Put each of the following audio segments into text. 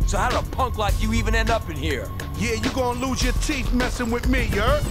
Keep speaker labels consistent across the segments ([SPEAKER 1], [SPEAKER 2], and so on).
[SPEAKER 1] So how did a punk like you even end up in here?
[SPEAKER 2] Yeah, you gonna lose your teeth messing with me, you heard?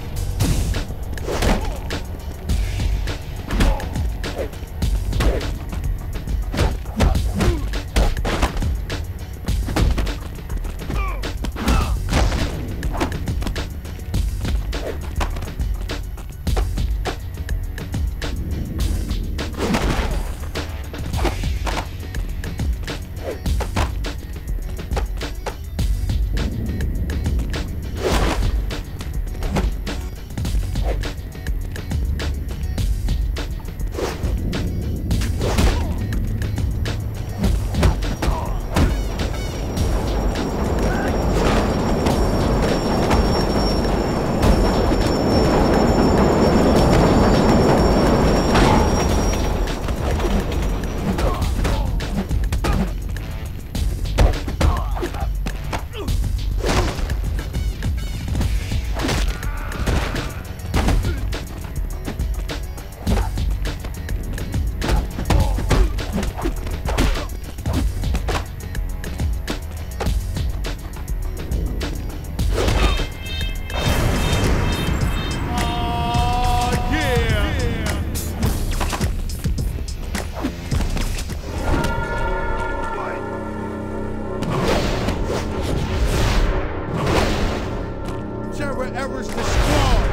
[SPEAKER 2] Errors the squad.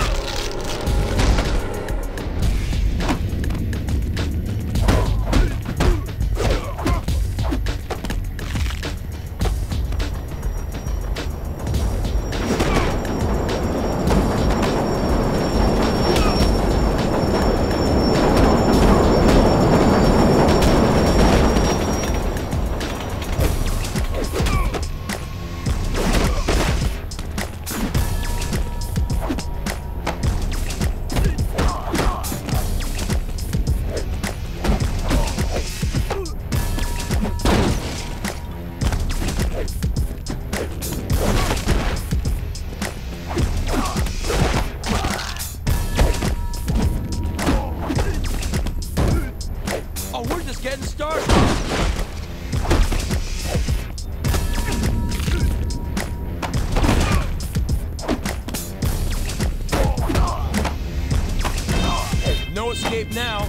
[SPEAKER 1] Oh, we're just getting started. No escape now.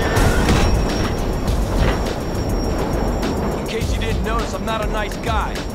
[SPEAKER 1] I'm not a nice guy.